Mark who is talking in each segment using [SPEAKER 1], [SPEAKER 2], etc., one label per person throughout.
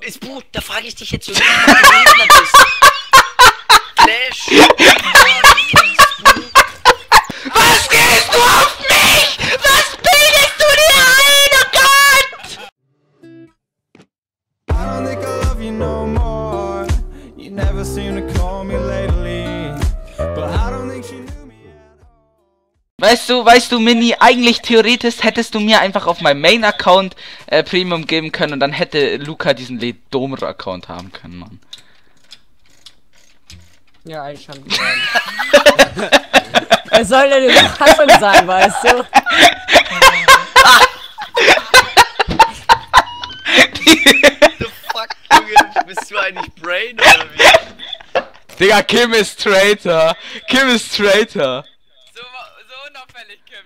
[SPEAKER 1] Ist gut, da frage ich dich jetzt so, wie du behindert bist. Flash.
[SPEAKER 2] Was gehst du auf mich? Was bildest du dir ein, oh Gott?
[SPEAKER 3] I don't think I love you no more. You never seem to call me lately. But I don't think she knew me at all.
[SPEAKER 2] Weißt du, Mini, eigentlich theoretisch hättest du mir einfach auf meinem Main-Account Premium geben können und dann hätte Luca diesen Ledomra-Account haben können, Mann.
[SPEAKER 4] Ja, eigentlich schon. Er soll denn Überraschung sein, weißt du?
[SPEAKER 1] The fuck, Junge? Bist du eigentlich Brain oder wie?
[SPEAKER 2] Digga, Kim ist Traitor. Kim ist Traitor.
[SPEAKER 5] So unauffällig, Kim,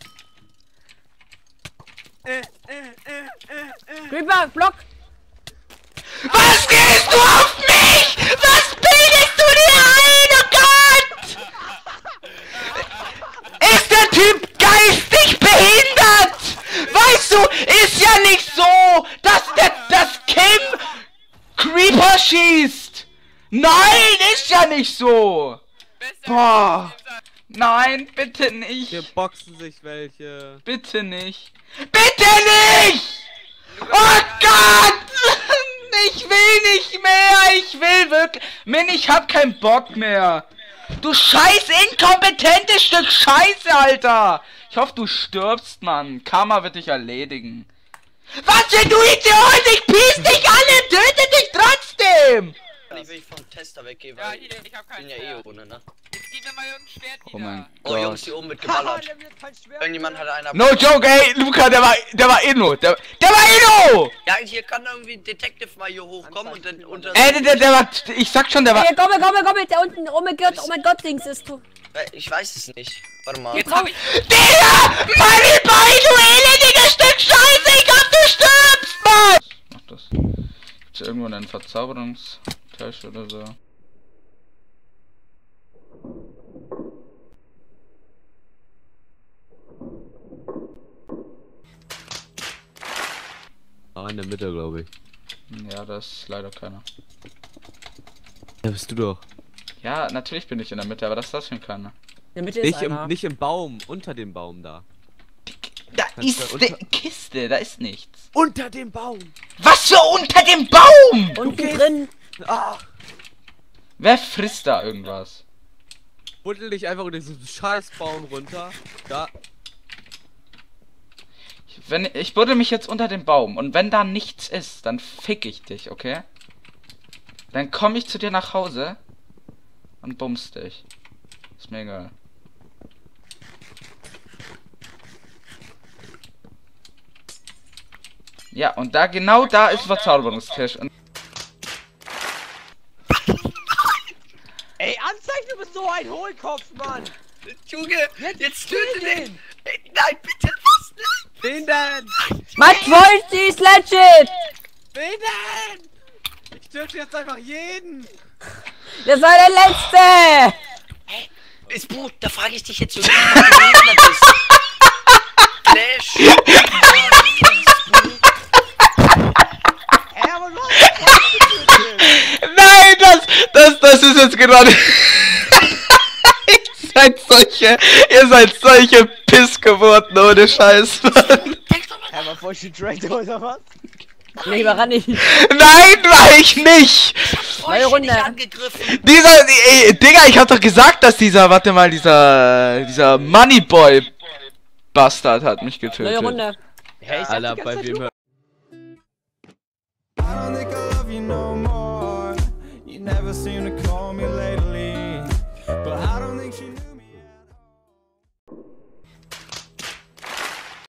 [SPEAKER 5] ne?
[SPEAKER 4] Creeper, Block!
[SPEAKER 2] Was gehst du auf mich? Was bildest du dir ein, oh Gott? Ist der Typ geistig behindert? Weißt du, ist ja nicht so, dass Kim Creeper schießt. Nein, ist ja nicht so. Boah. Nein, bitte nicht.
[SPEAKER 6] Hier boxen sich welche.
[SPEAKER 2] Bitte nicht. Bitte nicht! Oh Gott! Ich will nicht mehr! Ich will wirklich... Min, ich hab keinen Bock mehr! Du scheiß inkompetentes Stück Scheiße, Alter! Ich hoffe, du stirbst, Mann. Karma wird dich erledigen. Was für du Idiot! Ich pies dich alle! Töte dich trotzdem!
[SPEAKER 1] Ich will vom Tester weggehen,
[SPEAKER 5] Ja,
[SPEAKER 1] weil
[SPEAKER 5] hier, ich hab
[SPEAKER 1] ich bin
[SPEAKER 5] keinen
[SPEAKER 1] ja eh
[SPEAKER 5] Schwert.
[SPEAKER 1] ohne, ne?
[SPEAKER 5] Jetzt gib mir mal irgendein Schwert wieder.
[SPEAKER 2] Oh mein
[SPEAKER 1] Oh,
[SPEAKER 2] Gott.
[SPEAKER 1] Jungs, hier oben wird geballert. Irgendjemand hat einer...
[SPEAKER 2] No joke, ey, Luca, der war Inno. Der war Inno!
[SPEAKER 1] Ja, hier kann irgendwie ein Detective mal hier hochkommen und dann unter...
[SPEAKER 2] Der war... Ich sag schon, der war...
[SPEAKER 4] Hey, komm, der unten, oh mein Gott, links ist du.
[SPEAKER 1] Ich weiß es nicht. Warte mal.
[SPEAKER 5] Jetzt hab ich...
[SPEAKER 2] Digga! Meine Beine, du elendiges Stück Scheiße! Ich hab, du stirbst, Mann! Mach das. Gibt's hier irgendwo einen Verzauberungstisch oder so?
[SPEAKER 6] Ah, in der Mitte, glaube ich.
[SPEAKER 2] Ja, das ist leider keiner.
[SPEAKER 6] Da bist du doch.
[SPEAKER 2] Ja, natürlich bin ich in der Mitte, aber das ist das für keiner.
[SPEAKER 4] In der Mitte ist einer.
[SPEAKER 6] Nicht im Baum, unter dem Baum da.
[SPEAKER 2] Da
[SPEAKER 6] Kannst
[SPEAKER 2] ist
[SPEAKER 6] du
[SPEAKER 2] eine Kiste, da ist nichts.
[SPEAKER 6] Unter dem Baum!
[SPEAKER 2] Was für unter dem Baum?
[SPEAKER 4] Unten drin.
[SPEAKER 6] Ah!
[SPEAKER 2] Wer frisst da irgendwas?
[SPEAKER 6] Buddel dich einfach unter diesen scheiß Baum runter. Da.
[SPEAKER 2] Ich buddel mich jetzt unter dem Baum und wenn da nichts ist, dann fick ich dich, okay? Dann komme ich zu dir nach Hause und bums dich. Ist mir egal. Ja, und da genau da ist Verzauberungstisch. Und
[SPEAKER 7] Ey, Anzeichen, du bist so ein Hohlkopf, Mann!
[SPEAKER 1] Junge, jetzt töte den!
[SPEAKER 7] den!
[SPEAKER 1] Nein, bitte, was? Nein!
[SPEAKER 6] Wen denn?
[SPEAKER 4] My voice is legit!
[SPEAKER 6] Wen denn? Ich töte jetzt einfach jeden!
[SPEAKER 4] Das war der letzte!
[SPEAKER 1] Ist gut, da frage ich dich jetzt so, wie du behindert bist. Flash!
[SPEAKER 7] Ey, aber du hast
[SPEAKER 2] nein, das ist jetzt gerade... Ihr seid solche Pissgeburten ohne Scheiß, Mann.
[SPEAKER 7] Er war voll Traitor oder was?
[SPEAKER 4] Nee, war nicht.
[SPEAKER 2] Nein, war ich nicht!
[SPEAKER 4] Neue Runde.
[SPEAKER 1] Nicht angegriffen.
[SPEAKER 2] Digga, ich hab doch gesagt, dass dieser Moneyboy Bastard hat mich getötet.
[SPEAKER 4] Neue Runde.
[SPEAKER 7] Hey, ich sag
[SPEAKER 6] Alter,
[SPEAKER 7] die
[SPEAKER 6] bei
[SPEAKER 7] ganze Zeit
[SPEAKER 6] wem
[SPEAKER 7] nur-
[SPEAKER 3] I don't think I love you no more. You never seem to call me